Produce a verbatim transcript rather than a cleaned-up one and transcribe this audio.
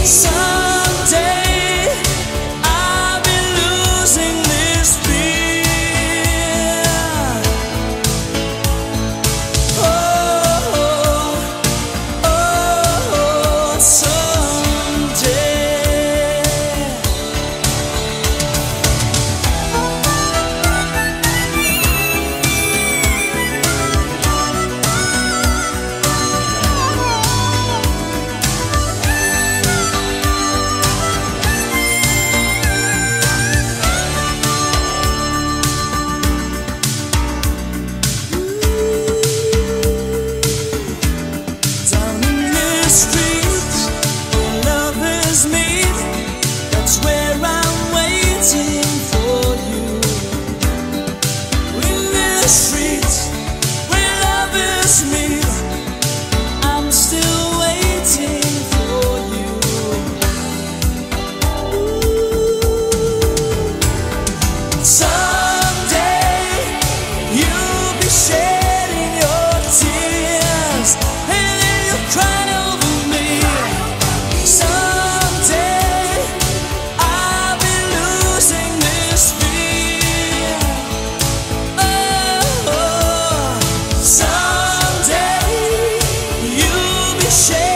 Someday I'll be losing this fear. Oh, oh, oh, someday. Down in this street where lovers meet, that's where I'm waiting for you. In this street where lovers meet, I'm still waiting for you. Someday you'll be shedding your tears, and then you'll cry over me. Someday I'll be losing this fear. Oh, someday you'll be shedding